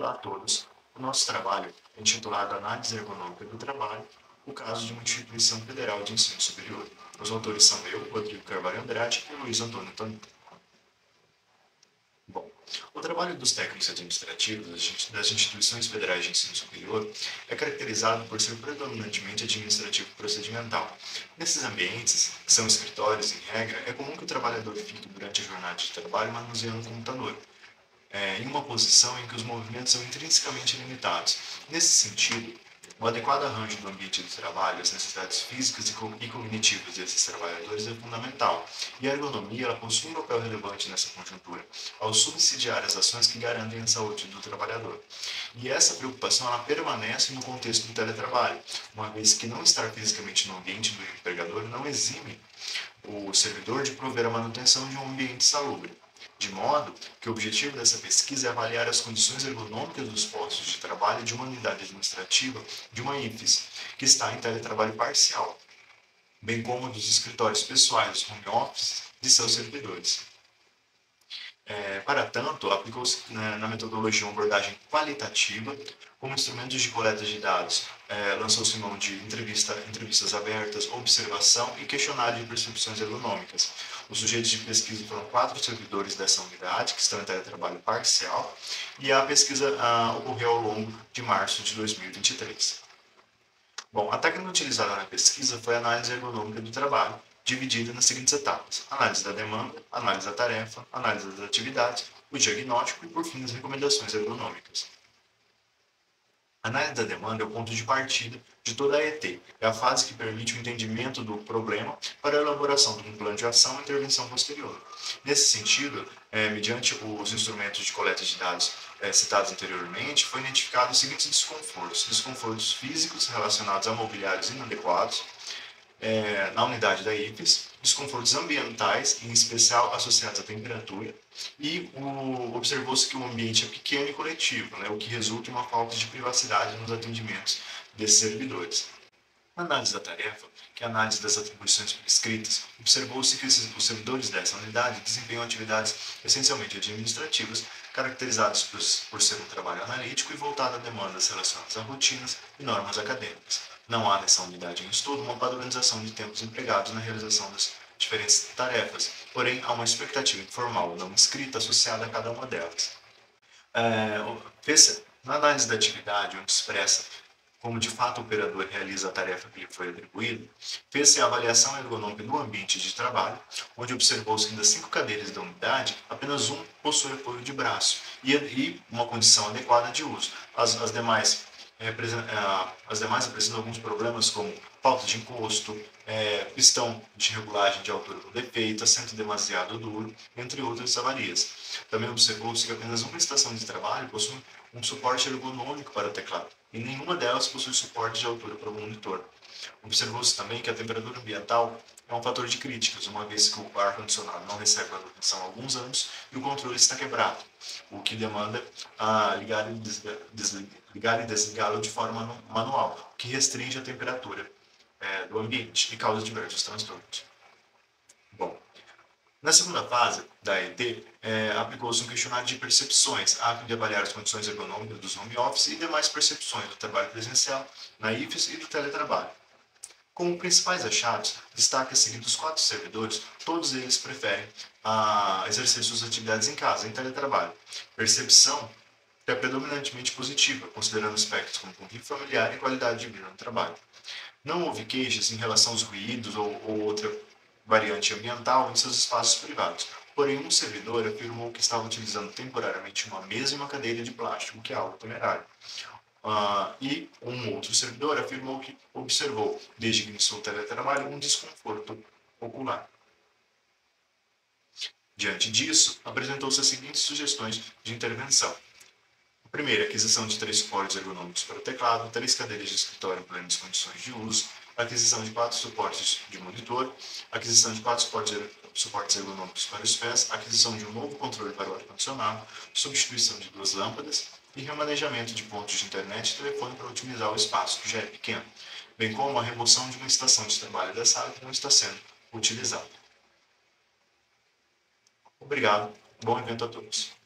Olá a todos. O nosso trabalho é intitulado Análise Ergonômica do Trabalho, o caso de uma instituição federal de ensino superior. Os autores são eu, Rodrigo Carvalho Andrade e Luiz Antônio Tonito. Bom, o trabalho dos técnicos administrativos das instituições federais de ensino superior é caracterizado por ser predominantemente administrativo procedimental. Nesses ambientes, que são escritórios em regra, é comum que o trabalhador fique durante a jornada de trabalho manuseando o computador, em uma posição em que os movimentos são intrinsecamente limitados. Nesse sentido, o adequado arranjo do ambiente de trabalho, as necessidades físicas e cognitivas desses trabalhadores é fundamental, e a ergonomia ela possui um papel relevante nessa conjuntura, ao subsidiar as ações que garantem a saúde do trabalhador. E essa preocupação ela permanece no contexto do teletrabalho, uma vez que não estar fisicamente no ambiente do empregador não exime o servidor de prover a manutenção de um ambiente salubre. De modo que o objetivo dessa pesquisa é avaliar as condições ergonômicas dos postos de trabalho de uma unidade administrativa de uma IFES, que está em teletrabalho parcial, bem como dos escritórios pessoais, home office, de seus servidores. Para tanto, aplicou-se na metodologia uma abordagem qualitativa, como instrumentos de coleta de dados. Lançou-se mão de entrevistas abertas, observação e questionário de percepções ergonômicas. Os sujeitos de pesquisa foram 4 servidores dessa unidade, que estão em teletrabalho parcial, e a pesquisa ocorreu ao longo de março de 2023. Bom, a técnica utilizada na pesquisa foi a análise ergonômica do trabalho, dividida nas seguintes etapas: análise da demanda, análise da tarefa, análise das atividades, o diagnóstico e, por fim, as recomendações ergonômicas. A análise da demanda é o ponto de partida de toda a ET. É a fase que permite o entendimento do problema para a elaboração de um plano de ação e intervenção posterior. Nesse sentido, mediante os instrumentos de coleta de dados citados anteriormente, foi identificado os seguintes desconfortos: desconfortos físicos relacionados a mobiliários inadequados, na unidade da IFES, desconfortos ambientais, em especial associados à temperatura, e observou-se que o ambiente é pequeno e coletivo, o que resulta em uma falta de privacidade nos atendimentos desses servidores. Na análise da tarefa, que é a análise das atribuições prescritas, observou-se que os servidores dessa unidade desempenham atividades essencialmente administrativas, caracterizadas por ser um trabalho analítico e voltado a demandas relacionadas a rotinas e normas acadêmicas. Não há nessa unidade em estudo uma padronização de tempos empregados na realização das diferentes tarefas, porém há uma expectativa informal não escrita associada a cada uma delas. Na análise da atividade, onde expressa como de fato o operador realiza a tarefa que lhe foi atribuída, fez-se a avaliação ergonômica do ambiente de trabalho, onde observou-se que das 5 cadeiras da unidade, apenas um possui apoio de braço e uma condição adequada de uso. As demais apresentam alguns problemas como falta de encosto, pistão de regulagem de altura com defeito, assento demasiado duro, entre outras avarias. Também observou-se que apenas uma estação de trabalho possui um suporte ergonômico para o teclado, e nenhuma delas possui suporte de altura para o monitor. Observou-se também que a temperatura ambiental é um fator de críticas, uma vez que o ar-condicionado não recebe manutenção há alguns anos e o controle está quebrado, o que demanda ligar e desligá-lo de forma manual, o que restringe a temperatura do ambiente e causa diversos transtornos. Bom, na segunda fase da ET, aplicou-se um questionário de percepções, a fim de avaliar as condições ergonômicas dos home office e demais percepções do trabalho presencial na IFES e do teletrabalho. Como principais achados, destaca a seguir dos 4 servidores, todos eles preferem exercer suas atividades em casa, em teletrabalho. Percepção é predominantemente positiva, considerando aspectos como convívio familiar e qualidade de vida no trabalho. Não houve queixas em relação aos ruídos ou outra variante ambiental em seus espaços privados. Porém, um servidor afirmou que estava utilizando temporariamente uma mesa e uma cadeira de plástico, o que é algo temerário. E um outro servidor afirmou que observou, desde que iniciou o teletrabalho, um desconforto ocular. Diante disso, apresentou-se as seguintes sugestões de intervenção. Primeiro, aquisição de 3 suportes ergonômicos para o teclado, 3 cadeiras de escritório em plenas condições de uso, aquisição de 4 suportes de monitor, aquisição de 4 suportes ergonômicos para os pés, aquisição de um novo controle para o ar-condicionado, substituição de 2 lâmpadas e remanejamento de pontos de internet e telefone para otimizar o espaço, que já é pequeno, bem como a remoção de uma estação de trabalho da sala que não está sendo utilizada. Obrigado, bom evento a todos.